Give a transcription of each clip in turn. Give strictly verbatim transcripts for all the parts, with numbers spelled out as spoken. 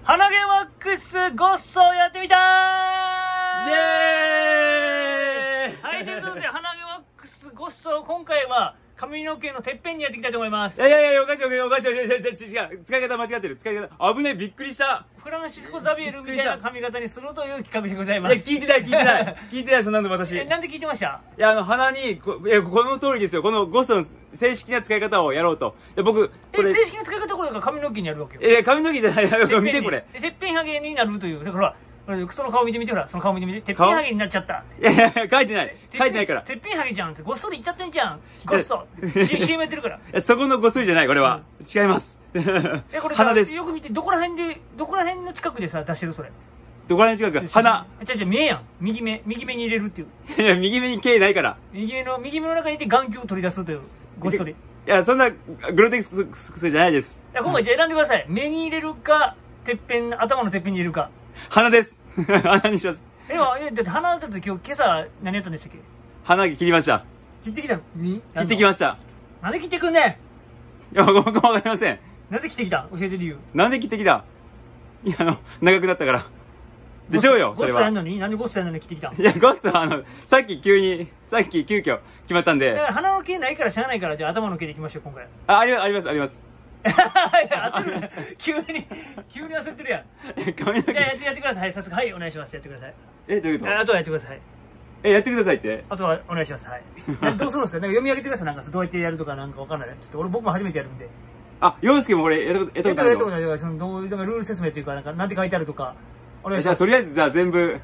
鼻毛ワックスごっそやってみたーイエーイ。 はい、ということで、鼻毛ワックスごっそ、今回は髪の毛のてっぺんにやっていきたいと思います。 いやいやいや、おかしいおかしいおかしい。違う。使い方間違ってる。使い方。危ねえ、びっくりした。 フランシスコ・ザビエルみたいな髪型にするという企画でございます。 いや、聞いてない、聞いてない。聞いてない、そんなの私。 え、なんで聞いてました？ いや、あの、鼻に、こいや、この通りですよ。このゴッソの正式な使い方をやろうと。で、僕、 これ。え、正式な使い方これが髪の毛にやるわけよ。 え、髪の毛じゃない。見てこれ。 てっぺんハゲになるという。だから、その顔見てみてほら、その顔見てみて。てっぺんハゲになっちゃった。 いやいや、書いてない。書いてないから。 てっぺんハゲじゃんって、ごっそりいっちゃってんじゃん。ごっそ。シーエム やってるから。 いや、そこのごっそりじゃない、これは。違います。 え、これ鼻です。 よく見て、どこら辺で、どこら辺の近くでさ、出してるそれ。 どこら辺近く？鼻。 じゃじゃ目やん。右目。右目に入れるっていう。 いや、右目に毛ないから。 右目の、右目の中にいて眼球を取り出すという、ごっそり。いや、そんな、グロテスクスじゃないです。 いや、今回じゃあ選んでください。目に入れるか、てっぺん、頭のてっぺんに入れるか。 鼻です。鼻にします。 え、だって鼻だって今日、今朝、何やったんでしたっけ？ 鼻毛切りました。 切ってきたに切ってきました。 なんで切ってくんねん？いや、僕もわかりません。 なんで切ってきた？教えて理由。 なんで切ってきた？いや、あの、長くなったから。でしょうよ、それは。 ゴッソやんのに？なんでゴッソやんのに切ってきたん？ いや、ゴッソはあの、さっき急に、さっき急遽決まったんで。 だから鼻の毛ないからしゃあないから、じゃあ頭の毛でいきましょう、今回。 あ、あります、あります、あります。 いや、焦るな。急に、急に焦ってるやん。 髪の毛。 じゃあやって、やってください。はい、早速、はい、お願いします。やってください。 え、どういうこと？ あとはやってください。 え、やってくださいって？ あとはお願いします。はい。どうするんですか？なんか読み上げてください。なんかどうやってやるとかなんかわかんない。ちょっと俺僕も初めてやるんで。 あ、洋介も俺、やったこと、やったことあるの？ やったことない。その、どういう、ルール説明というか、なんか、なんて書いてあるとか、お願いしじゃあ、 ます。 とりあえず、じゃあ全部、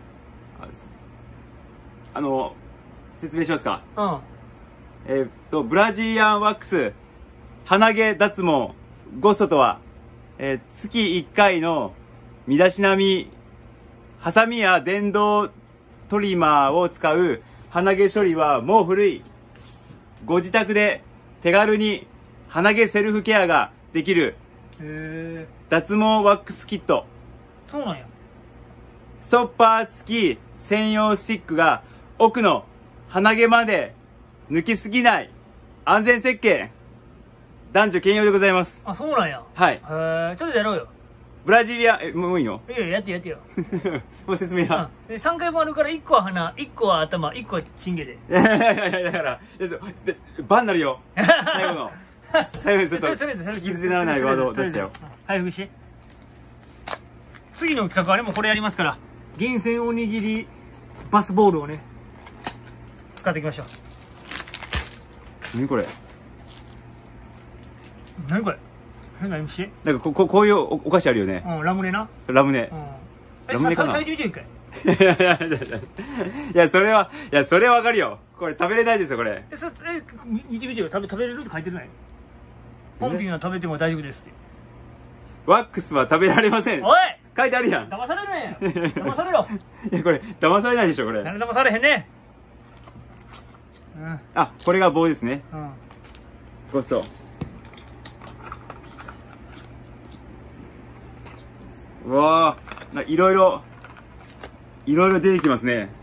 あの、説明しますか。 うん。 えーっと、ブラジリアンワックス、鼻毛脱毛、ゴッソとは、えー、月いっかいの身だしなみ、ハサミや電動トリマーを使う鼻毛処理はもう古い。ご自宅で手軽に鼻毛セルフケアができるへ脱毛ワックスキット。 そうなんや。 ストッパー付き専用スティックが奥の鼻毛まで抜きすぎない安全設計。男女兼用でございます。 あ、そうなんや。 はい。 へえ、ちょっとやろうよ。 ブラジリア、え、もういいの？ いやいや、やってやってよ。 もう説明は。 うん。で、さんかいもあるから、いっこは鼻、いっこは頭、いっこはチンゲで。 いやいやいや、だから、で、バンなるよ。最後の。最後にちょっと、引きずりならないワードを出したよ。 はい、ふして。次の企画はね、もうこれやりますから、厳選おにぎりバスボールをね、使っていきましょう。 何これ？ 何これ？何し？ なんかこここういうお菓子あるよね。 うん、ラムネな。 ラムネ。 うん。 ラムネかな？ 食べてみてよ、 一回。いやいやいやいや、それは、いや、それはわかるよ。これ食べれないですよ、これ。 え、そえ、見てみてよ。食べ、食べれるって書いてない？本品は食べても大丈夫ですって。 ワックスは食べられません。 おい！ 書いてあるやん。 騙されるね騙されろ。 いや、これ、騙されないでしょ、これ。 誰騙されへんね。うん。 あ、これが棒ですね。 うん。 ゴッソ。うわー、ないろいろ、いろいろ出てきますね。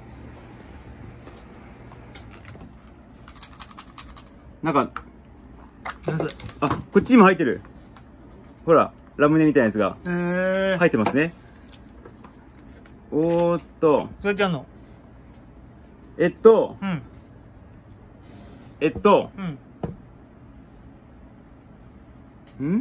なんか、 何それ？ あ、こっちにも入ってる。ほら、ラムネみたいなやつが。 へー。 入ってますね。おーっと。 どうやってやんの？ えっと、 うん。 えっと、 うん。 ん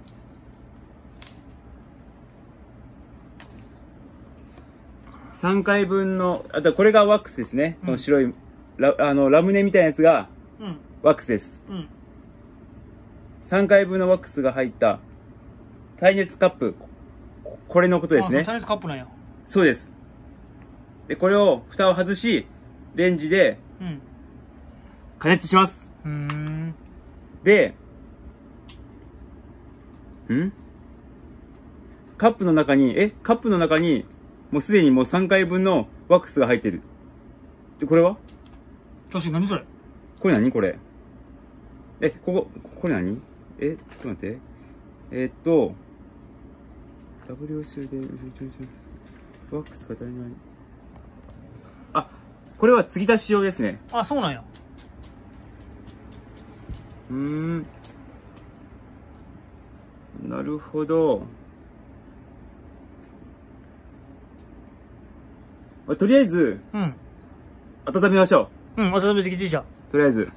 さんかいぶんの、あとこれがワックスですね。この白い、ラあの、ラムネみたいなやつが、ワックスです。 うん。 さんかいぶんのワックスが入った耐熱カップ。これのことですね。 耐熱カップなんや。 そうです。で、これを、蓋を外し、レンジで、加熱します。 うん。 で、んカップの中に、えカップの中に、もうすでにもうさんかいぶんのワックスが入ってる。で、これは確かに何それ？ これ何これ。え、ここ、これ何え、ちょっと待って。えー、っと、ダブリューシー で、ワックスが足りない。あ、これは継ぎ足し用ですね。 あ、そうなんや。 うーん。なるほど。 まあ、とりあえず、 うん。 温めましょうん、温めてきてじゃん。 う。とりあえず。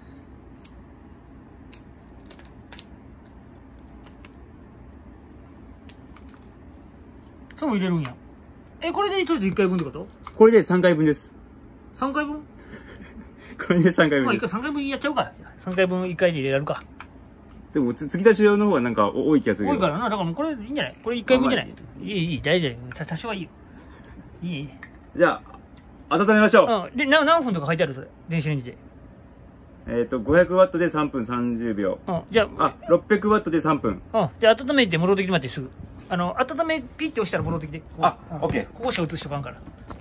それも入れるんや。え、これでとりあえずいっかいぶんってこと？ これでさんかいぶんです。 さんかいぶん？ これでさんかいぶまあ、 んです。 いっかいさんかいぶんやっちゃうから。さんかいぶんいっかいで入れられるか。 でも、つ、継ぎ足し用の方がなんか多い気がするけど。 多いからな。だからもうこれいいんじゃない？これいっかいぶんじゃない？いい、いい、大丈夫。多少はいいよ。いい、いい。 じゃあ、温めましょう。 うん。で、な何分とか書いてあるそれ。電子レンジで。 えっと、ごひゃくワットでさんぷんさんじゅうびょう。 うん。じゃあ、 あ、ろっぴゃくワットでさんぷん。 うん。じゃあ、温めて戻ってきてもらってすぐ。あの、温めピッて押したら戻ってきて。 あ、 うん、 オッケー。 ここしか映しとかんから。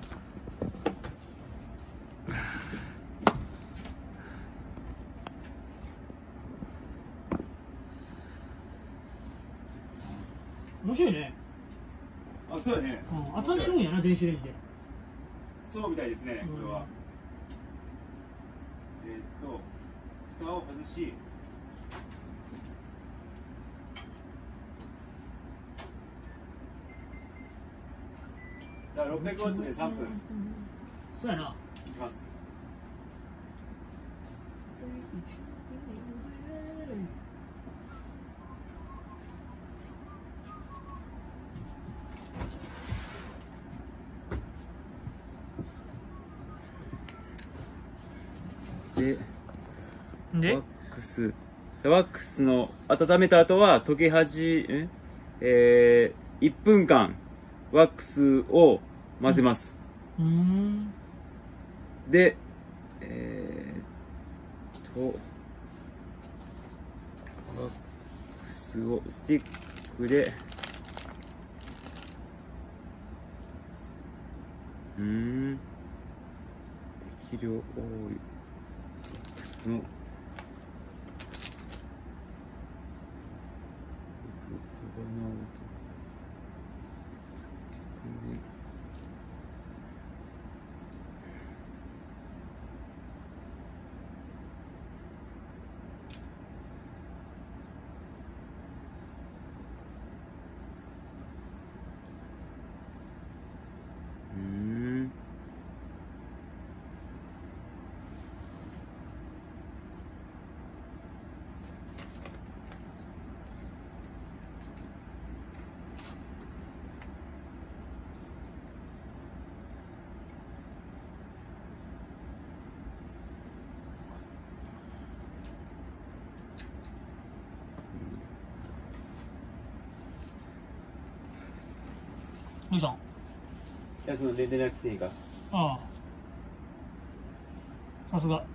面白いね。 あ、そうやね。 うん。温めるんやな、電子レンジで。 そうみたいですね、これは。えーっと、蓋を外し、だからろっぴゃくワットでさんぷん。 そうやな。 いきます。で、 でワックス。ワックスの温めた後は溶け始め、えー、いっぷんかんワックスを混ぜます。 うん。 で、えー、と、ワックスをスティックで、うーん、適量多い。のうーん。 どうしたん？ いや、その出てなくていいか。 ああ。さすが。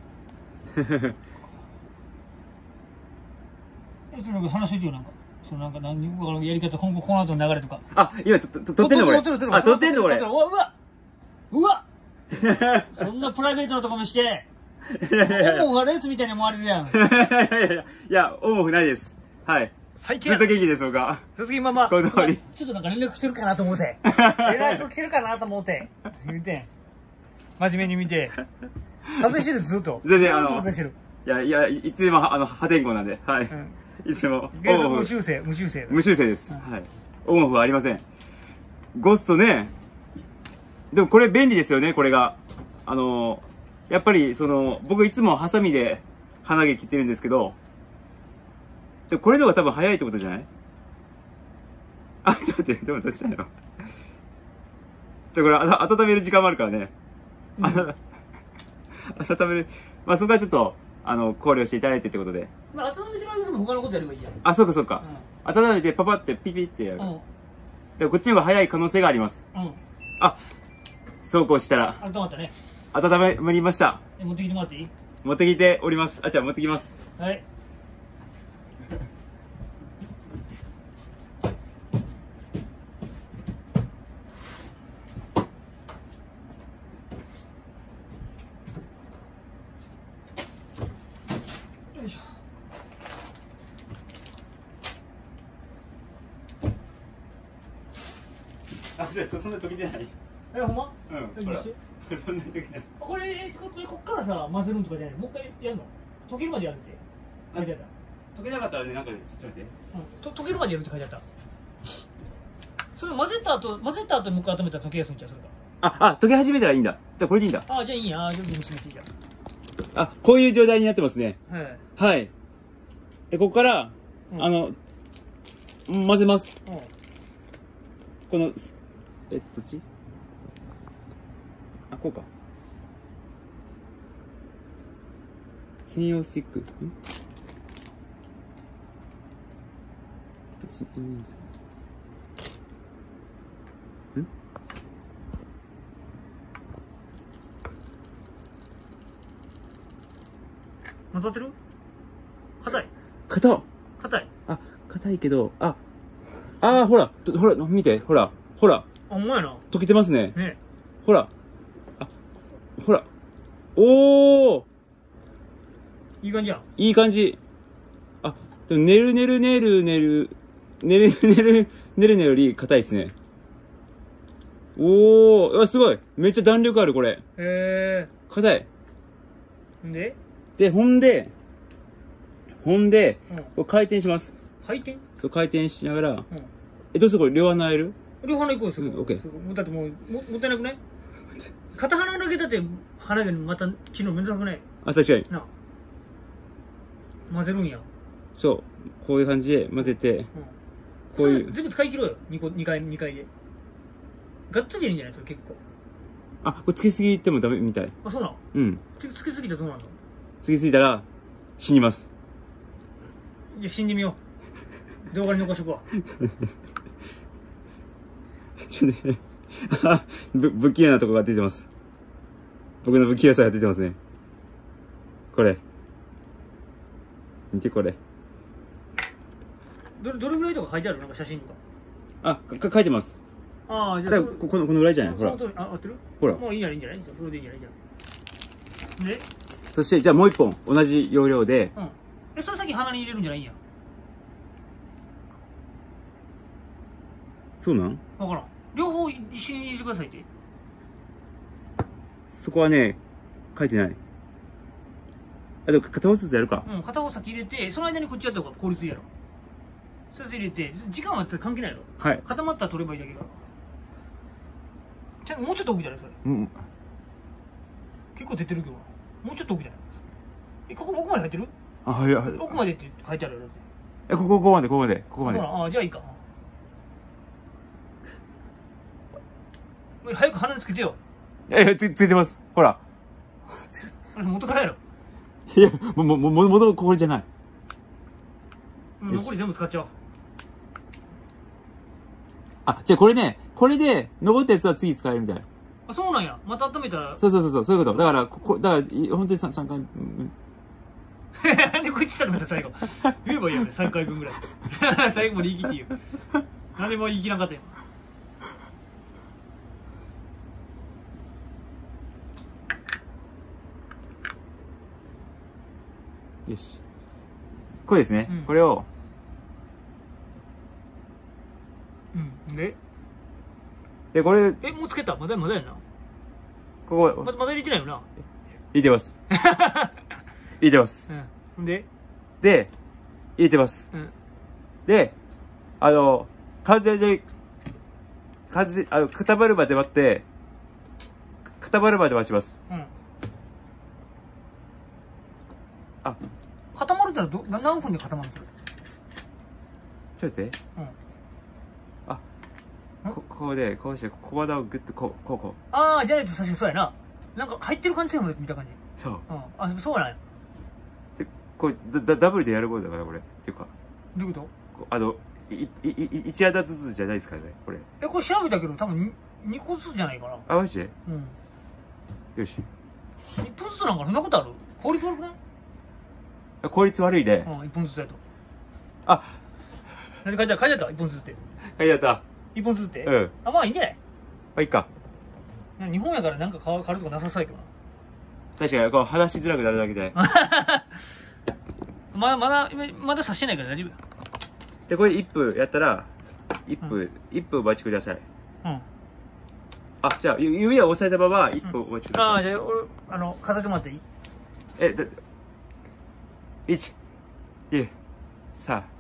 え、それなんか話してよ、なんか。そのなんか何かのやり方、今後この後の流れとか。 あ、今、と、と、撮ってんのこれ。 撮ってる撮ってる。 あ、撮ってんのこれ。 うわ、うわうわそんなプライベートなところにして、オンがレースみたいに思われるやん。 いやいやいや、いや、オンオフないです。はい。 最低ずっと元気です、僕は。 続きまま、 この通り。 ちょっとなんか連絡来てるかなと思って。連絡来てるかなと思って。言うてん。真面目に見て。撮影してる、ずっと。 全然、あの、 撮影してる。 いや、いや、いつでも、あの、破天荒なんで、はい。うん、いつでも、 原則無修正、無修正。 無修正です。はい。オンオフはありません。ゴストね、でもこれ便利ですよね、これが。あの、やっぱり、その、僕いつもハサミで鼻毛切ってるんですけど、でこれの方が多分早いってことじゃない？あ、ちょっと待って、でもどうしたの？で、これ、あ温める時間もあるからね。うん、温める。まあ、そこはちょっと、あの、考慮していただいてってことで。 まあ、温めてる間でも他のことやればいいやん。 あ、そうかそうか。うん、温めてパパってピピってやる。うん、でこっちの方が早い可能性があります。うん。あ、そうこうしたら。 温まったね。 温まりました。 え、持ってきてもらっていい？ 持ってきております。あ、じゃあ持ってきます。 はい。よいしょ。 あ、じゃあそんな溶けてない。 え、ほんま？ うん。ほら。そんなに溶けない。 これ、こっからさ、混ぜるんとかじゃないの？もう一回やるの？溶けるまでやるって書いてあった。 溶けなかったらね、なんかちょっと待って。 うん。と溶けるまでやるって書いてあった。それ混ぜた後、混ぜた後にもう一回温めたら溶けやすいんちゃう？それか。 あ、あ、溶け始めたらいいんだ。じゃあこれでいいんだ。 あ、じゃあいいや。あ、じゃあ気にしなくていいじゃん。 あ、こういう状態になってますね。 はい。 はい。で、ここから、 うん、 あの、混ぜます。 うん、 この、えっと、どっち？あ、こうか。専用スティック。ん？いち、に、さん。ん？ 混ざってる？硬い。 硬っ。 硬い。 あ、硬いけど、あ、あー、ほら、ほら、見て、ほら、ほら。 あ、ほんまやな。 溶けてますね。 ね。 ほら。あ、ほら。おー。 いい感じやん。 いい感じ。あ、でも、ねるねるねるねる、ねるねるねるねより硬いですね。おー、うわ、すごい。めっちゃ弾力ある、これ。 へえ硬い。 ー。んでで、ほんで、ほんで、 うん。 これ回転します。 回転？ そう、回転しながら。 うん。 え、どうするこれ、両穴える？ 両鼻行こうよ、そこ。 うんオッケーそこだってもう、も、もったいなくない？片鼻だけだって、鼻毛また、昨日めんどくさくない？ あ、確かに。 なあ。混ぜるんや。 そう。こういう感じで混ぜて、 うん。 こういうそれ全部使い切ろうよ。二個、二回、二回で。がっつりいいんじゃないですか、結構。 あ、これつけすぎてもダメみたい。 あ、そうなの？ うん。 つ、つけすぎたらどうなの？ つけすぎたら、死にます。 じゃあ死んでみよう。動画に残しとくわ。 ちょっとね、あ、ぶ、不器用なとこが出てます。僕の不器用さが出てますね。これ。見てこれ。 どれ、どれぐらいとか書いてある？なんか写真とか。 あ、か、書いてます。 ああ、じゃあだからこ、この、このぐらいじゃないほら。 その通り、あ、合ってる？ ほら。 もういいんじゃないいいんじゃないそれでいいんじゃないじゃん。で、 そして、じゃあもう一本、同じ要領で、 うん。え、それ先鼻に入れるんじゃないんや。 そうなん？ わからん。両方一緒に入れてくださいって。 そこはね、書いてない。あ、でも片方ずつやるか。 うん、片方先入れて、その間にこっちやった方が効率いいやろ。それで入れて、時間は関係ないやろ。 はい。 固まったら取ればいいだけだから。ちゃんもうちょっと奥じゃないそれ。 うん。 結構出てるけど。もうちょっと奥じゃないえ、ここ奥まで入ってる？ あ、はい、はい。 奥までって書いてあるよ。だって。 え、ここ、ここまで、ここまで、ここまで。 そうなああ、じゃあいいか。早く鼻につけてよ。 え、いやつ、ついてます。ほら。 あれ元からやろ。 いや、も、も、も、も、もとこれじゃない。 もう残り全部使っちゃおう。 あ、じゃあこれね、これで、残ったやつは次使えるみたいな。 あ、そうなんや。また温めたら。 そうそうそうそう、そういうこと。だから、ここ、だから、い本当にさん、三回、うん、 なんでこっちしたくなった最後。言えばいいよね、さんかいぶんぐらい。最後まで言い切って言う。何も言い切らんかったよ。 よし。これですね。 うん、 これを。 うん。でで、これ。 え、もうつけたまだまだやな。 ここ。 まだまだ入れてないよな。 入れてます。入れてます。 うん。でで、入れてます。 うん。 で、あの、風で、風、あの、固まるまで待って、固まるまで待ちます。 うん。 あ、 固まるってのはど、何分で固まるんですか？ ちょっと待って。 うん。 あ、こ、こうで、こうして、小鼻をグッと、こう、こう、こう。 ああ、じゃないと確かにそうやな。なんか入ってる感じせんもん見た感じ。 そう。 うん。あ、そうなんや。 で、こう、だ、ダブルでやることだから、これ。っていうか。 どういうこと？ こうあの、い、い、い、一穴ずつじゃないですからね、これ。 え、これ調べたけど多分に、にこずつじゃないかな。 あ、マジで？ うん。 よし。 いっぽんずつなんかそんなことある？効率悪くない？ 効率悪いね。 うん、いっぽんずつやと。 あ、 何書いてある？書いてあった？いっぽんずつって。 書いてあった。 いっぽんずつって？ うん。 あ、まあいいんじゃない？ まあ、いいか。 日本やからなんか変わるとかなさそうやけど確かに、こう、話しづらくなるだけで。 な。まだ、まだ、まだ刺してないから大丈夫や。 で、これいっぷんやったら、いっぷん、いっぷんお待ちください。 うん。 あ、じゃあ、ゆ指を押さえたままいっぷんお待ちくだああ、 さい。 じゃあ、俺、あの、数えてもらっていい？ え、だ、いち、に、さん、よん、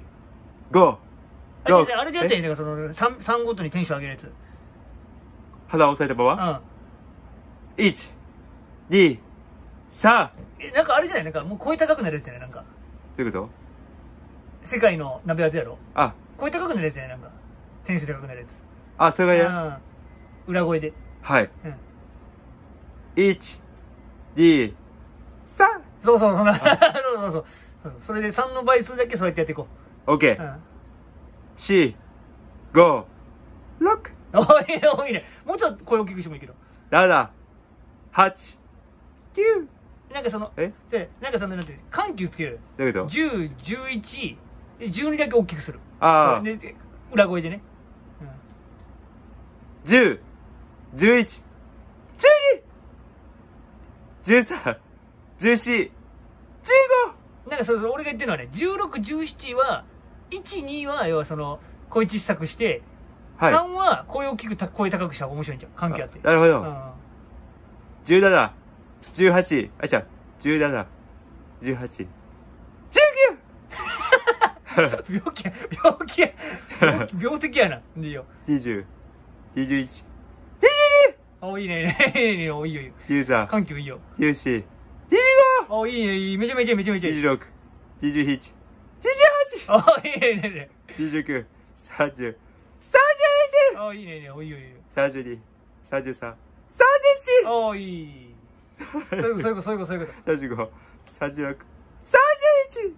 ご、 あれで、あれでやったらいいんだから、その、さん、さんごとにテンション上げるやつ。 肌を押さえたまま。 うん。 いち、に、さん。 え、なんかあれじゃないなんかもう声高くなるやつじゃないなんか。 どういうこ世界の鍋味やろと？あ、 声高くなるやつじゃないなんか。テンション高くなるやつ。 あ、それがや。 うん。裏声で。 はい。 うん。 いち、に、さん。 そうそう、そんな。そうそうそうそう。それでさんの倍数だけそうやってやっていこオッケう。うー。 ん。 し、ご、ろく、 おいいね、おいいね。もうちょっと声大きくしてもいいけど。 なな、はち、きゅう。 なんかその、 えで、なんかその、なんて、緩急つける。 どういうこと？ じゅう、じゅういち、で、じゅうにだけ大きくする。 ああ。 で、で裏声でね。うん。 じゅう、じゅういち、じゅうに、じゅうさん、じゅうよん、じゅうご。 なんかそうそう、俺が言ってるのはね、じゅうろく、じゅうななは、いち、には、要はその、声小さくして、 はい。 さんは声大きくた、声高くした方が面白いんじゃん。関係あって。 なるほど。 うん。 じゅうなな、じゅうはち、あ、違う、じゅうなな、じゅうはち、じゅうきゅう。 病気や、病気や、病気病的やな。でいいよ。 にじゅう、にじゅういち、 あ、いいね、いいね、いいね、おいいよ、いいよ。 にじゅうさん、 緩急いいよ。 にじゅうよん、にじゅうご、 あ、いいね、いい、めちゃめちゃめちゃめちゃいい。 にじゅうろく、にじゅうなな、にじゅうはち、 あ、いいね、いいね、いいね。 にじゅうきゅう、さんじゅう、さんじゅういち、 あ、いいね、いいね、おいいよ、いいよ。 さんじゅうに、さんじゅうさん、さんじゅうよん、 あ、いい。そういうこと、そういうこと、そういうこと、そういうこと。 さんじゅうご、さんじゅうろく、さんじゅういち、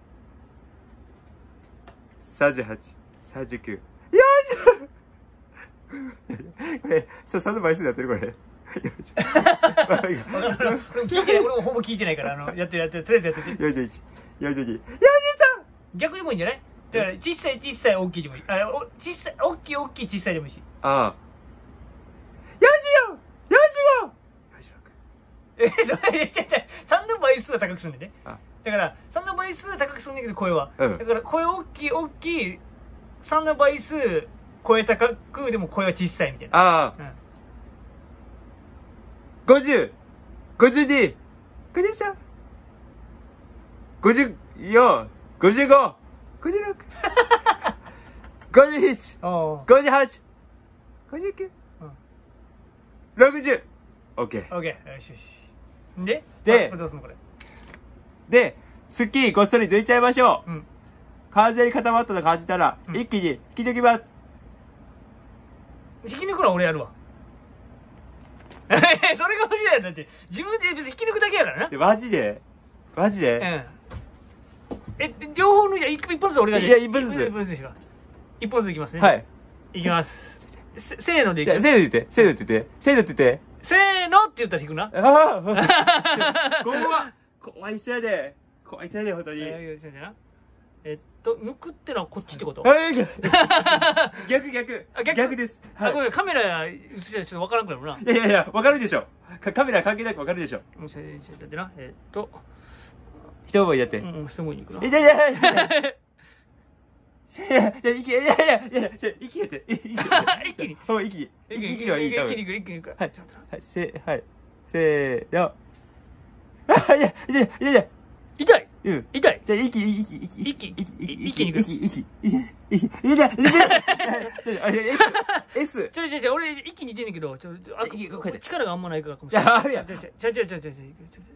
さんじゅうはち、さんじゅうきゅう、よんじゅう。これ、さ、さんの倍数でやってるこれ。よんじゅう。 わからん、俺も聞いてない、俺もほぼ聞いてないから、あの、やってる、やってる、とりあえずやってて。 よんじゅういち、よんじゅうに、よんじゅうさん。 逆にもいいんじゃないだから、小さい、小さい、大きいでもいい。あ、お小さい、大きい、大きい、小さいでもいいし。 ああ。よんじゅうよん、よんじゅうご、よんじゅうろく。 え、それ、ちょっとさんの倍数は高くするんだよね。 あ、 だから、さんの倍数は高くするんだけど、声は。 うんだから、声大きい、大きい、さんの倍数、声高く、でも声は小さいみたいな。 ああ。 うん。 ごじゅう、ごじゅうに、ごじゅうさん、ごじゅうよん、ごじゅうご、ごじゅうろく、ごじゅうなな、 おー。 ごじゅうはち、ごじゅうきゅう、 うん。 ろくじゅう。オッケー。 オッケー。よしよし。ででこれどうすんのこれ。 で、すっきりごっそり抜いちゃいましょう。 うん。 完全に固まったと感じたら、 うん一気に引き抜きます。 引き抜くのは俺やるわ。それが欲しいやんだって。自分で別に引き抜くだけやからな。 でマジでマジで、 うん。え、両方抜いたら一一本ずつ俺がいや一本ずつ一本ずつしか。一本ずついきますね。 はい。 いきます。せ、せーのでいいや、 きます。 せーのって言って、せーのって言って、せーのって言って。 せーのって言ったら引くな。 ああ怖っ怖い人やで。怖い人やで、ほんとに。 えー先生なえっと、抜くってのはこっちってことはい逆逆あ逆逆です。 あ、ごめん、カメラ映してたらちょっとわからんくなるな。 いやいやいや、わかるでしょ。かカメラ関係なくわかるでしょ。 もうちょいちょっと待ってな。えっと、 一思いやって。 うん、うん、してもいいかな。 いやいやいやいやいやいやいや、息、いやいやいやいや、ちょ、息やって。息やって。 一気に。 もう息、息、息がいい、多分。 一気にいく、一気にいく。 はいちょっと待ってなはい、せ、はい。せーの。あ、いや、いやいやいや。 痛いうん。 痛いじゃあ、息、息、息、息、 息息、息、 一気に行く息、息、息、息、いやいや、いやいや、あ、いや、S、S。 ちょいちょいちょい、俺一気に似てんねんけど、ちょ、あ息こうやって力があんまないからかもしじゃれない。 あ、あるやん。 ちょいちょいちょいちょいちょいちょいちょい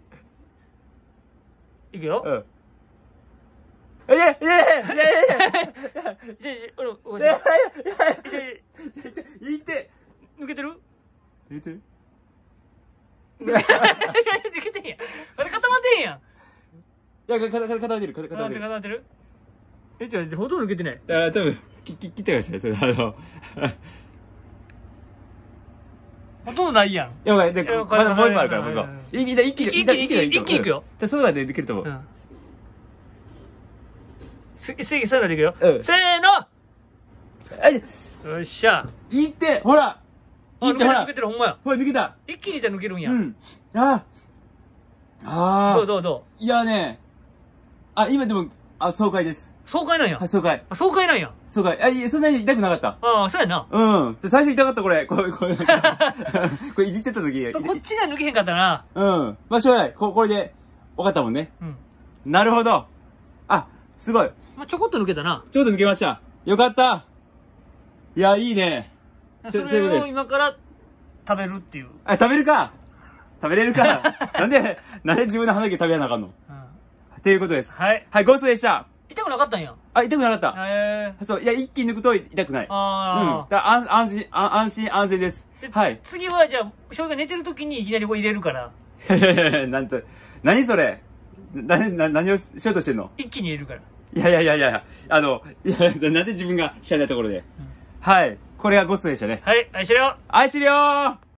いくよ。 うん。いやいやいやいやいやいやいやじゃあ、じゃあ俺、俺、 いやいや痛い痛いいや言って抜けてる言ってる抜けてんやん。あれ固まってんやん。 いや、か、か、か、固めてる、か、 固まってる固めてる。 固まってるえ、ちょ、ほとんど抜けてない。 あ、多分、き、き、切ったかもしれない。それ、あの、 ほとんどないやん。 やばい、で、 いやまだもう一個あるから、 はいはいはいもう一個。一気に、一気に、 一気に一気に、 一気にいくよ。 でそうなんで抜けると思う。 うん。す、せ、せーのでいくよ。 うんせーのあい、 よっしゃ。 いってほらあ、 いって、ほら抜けてる、ほんまや。 ほら、抜けた一気にじゃ抜けるんや。 うん。ああ。ああ。 どうどうどいやね、あ、今でも、あ、爽快です。 う爽快なんやはい、。爽快。 あ、爽快なんや。 爽快。あ、いや、そんなに痛くなかった。 ああ、そうやな。 うん。で最初痛かった、これ。これ、これ。これ、いじってた時。 そう、こっちが抜けへんかったな。 うん。まあ、しょうがない。こ、これで、分かったもんね。 うん。 なるほど。あ、すごい。 まあ、ちょこっと抜けたな。 ちょっと抜けました。よかった。いや、いいね。 そそそういうことですれを今から食べるっていう。 あ、食べるか食べれるかなんで、なんで自分の鼻毛食べやなあかんのうん。 っていうことです。 はい。 はい、ゴーストでした。 痛くなかったんや。 あ、痛くなかった。 へえ。 そう、いや、一気に抜くと痛くない。うん。 あだ安安心、あ安心安全です。 あ。 はい。 次はじゃあ、翔平が寝てる時にいきなりこう入れるから、 なんと、何それな、な、何をしようとしてんの一気に入れるから。 いやいやいやいや、あの、いや、なんで自分が知らないところで。 うんはい。これがゴーストでしたね。 はい、愛してるよ。 愛してるよー